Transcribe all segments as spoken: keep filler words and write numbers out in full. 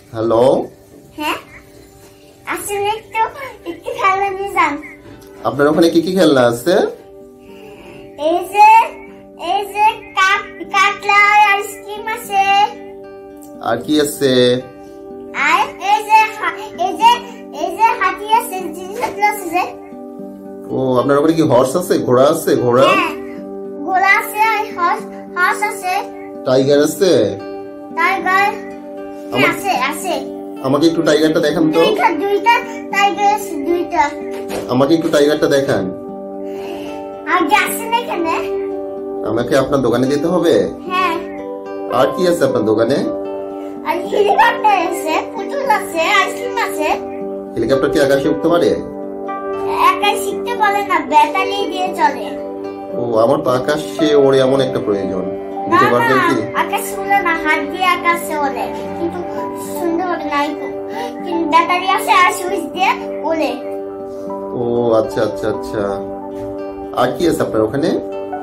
Hello. হ্যাঁ, আসলে একটু একটু খেলনা নিয়ে যান। আপনার ওখানে কি কি খেলনা আছে? এই যে এই যে কাপ কাটলা আইসক্রিম আছে। আর কি আছে? আর এই যে এই যে এই যে হাতি আছে, জিনিসপত্র আছে যে। ও, আপনার ওখানে কি হর্স আছে, ঘোড়া আছে? ঘোড়া, হ্যাঁ, ঘোড়া আছে, হর্স হর্স আছে। টাইগার আছে? টাইগার আছে আছে। আমাকে একটু টাইগারটা দেখান তো। দুইটা দুইটা টাইগার আছে, দুইটা। আমাকে একটু টাইগারটা দেখান। আর আছে না এখানে? আমাকে আপনার দোকানে যেতে হবে? হ্যাঁ। আর কি আছে আপনার দোকানে? আর হেলিকপ্টার আছে, পুতুল আছে, আইসক্রিম আছে। হেলিকপ্টার কি আকাশে উঠতে পারে? একাই শিখতে বলে না, ব্যাটারি দিয়ে চলে। ও, আমার তো আকাশে ওড়ে এমন একটা প্রয়োজন। না দিতে পারবেন না, কি? আকাশ উড়ে না, হাত দিয়ে আকাশে ওড়ে, কিন্তু সুন্দর ওড়ে না। কিন্তু ব্যাটারি আছে আর সুইচ দিয়ে ওড়ে। ও আচ্ছা আচ্ছা আচ্ছা। আর কি আছে আপনার ওখানে?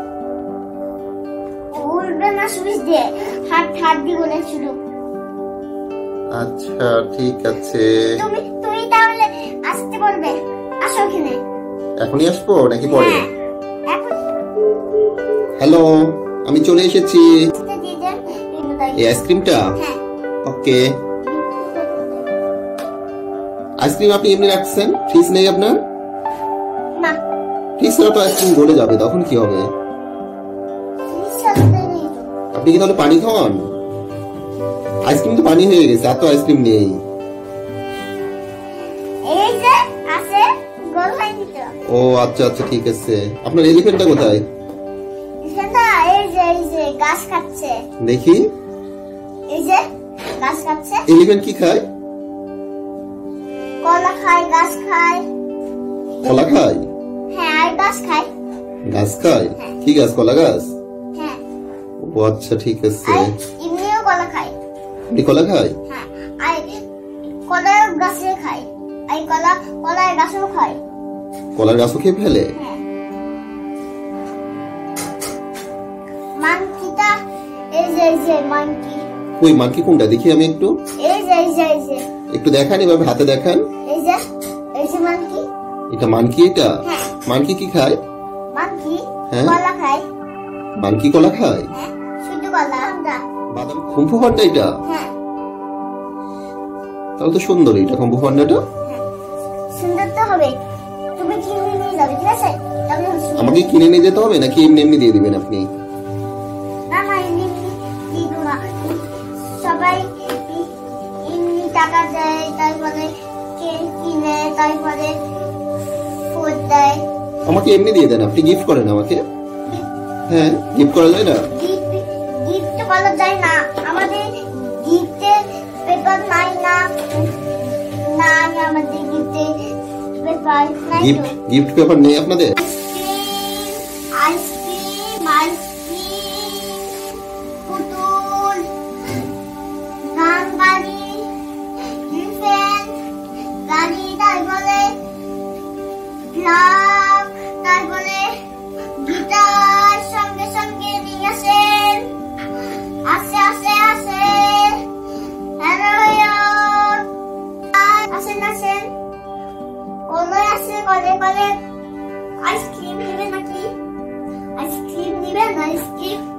উড়বে না সুইচ দিয়ে, হাত হাত দিয়ে ওড়ে শুধু। আচ্ছা ঠিক আছে। তুমি তুমি তাহলে আসতে বলবে, আসো এখানে। এখনই আসবো নাকি পরে? হ্যাঁ, এখন হ্যালো, আমি চলে এসেছি। দিয়ে দেন এই আইসক্রিমটা? হ্যাঁ। ওকে। আইসক্রিম আপনি এমনি রাখছেন? ফ্রিজ নেই আপনার? না, ফ্রিজ ছাড়া তো আইসক্রিম গলে যাবে, তখন কি হবে? আপনি কি তাহলে পানি খাওয়ান? আইসক্রিম তো পানি হয়ে গেছে, আর তো আইসক্রিম নেই। এই যে আছে, গোল হয়নি তো। ও আচ্ছা আচ্ছা ঠিক আছে। আপনার এলিফ্যান্টটা কোথায়? সেটা এই যে এই যে গাছ খাচ্ছে। দেখি। এই যে গাছ খাচ্ছে। এলিফ্যান্ট কি খায়? কলা খায়, গাছ খায়। কলা খায়? হ্যাঁ, আর গাছ খায়। গাছ খায়? কি গাছ? কলা গাছ? হ্যাঁ। ও আচ্ছা ঠিক আছে। আর এমনিও কলা খায়। আপনি কলা খায়? হ্যাঁ, আর কলার গাছে খায়। আর কলা কলার গাছও খায়। কলার গাছও খেয়ে ফেলে? হ্যাঁ। মানকিটা এই যে এই যে মানকি। ওই মানকি কোনটা দেখি আমি একটু। এই যে এই যে এই যে একটু দেখান, এভাবে হাতে দেখান। এই যে এই যে মানকি। এটা মানকি? এটা হ্যাঁ। মানকি কি খায়? মানকি হ্যাঁ। কলা খায়। মানকি কলা খায়? হ্যাঁ, শুধু কলা। বাদাম কুম্ফু পান্ডা এটা? হ্যাঁ। তাহলে তো সুন্দর এটা কুম্ফু পান্ডাটা। সুন্দর তো হবে, তুমি কিনে নিয়ে যাবে, ঠিক আছে? তাহলে সুন্দর। আমাকে কিনে নিয়ে যেতে হবে নাকি এমনি এমনি দিয়ে দিবেন আপনি? না না, এমনি এমনি দিব না। সবাই এমনি টাকা দেয়, তারপরে কে কিনে, তারপরে ফুড দেয়। আমাকে এমনি দিয়ে দেন, আপনি গিফট করেন আমাকে। হ্যাঁ, গিফট করা যায় না? গিফট গিফট করা যায় না, আমাদের গিফটের পেপার নাই না। না, আমাদের গিফটের পেপার নাই। গিফট গিফট পেপার নেই আপনাদের? আইসক্রিম আইসক্রিম পুতুল, গান গাড়ি, ইনফ্যান্ট গাড়ি, তারপরে ব্লক, তারপরে গিটার সঙ্গে সঙ্গে নিয়ে আসেন। আসে আসে আসে। হ্যালো আসেন আসেন। কলে আসে, কলে কলে। আইসক্রিম নেবে নাকি? আইসক্রিম নেবেন? আইসক্রিম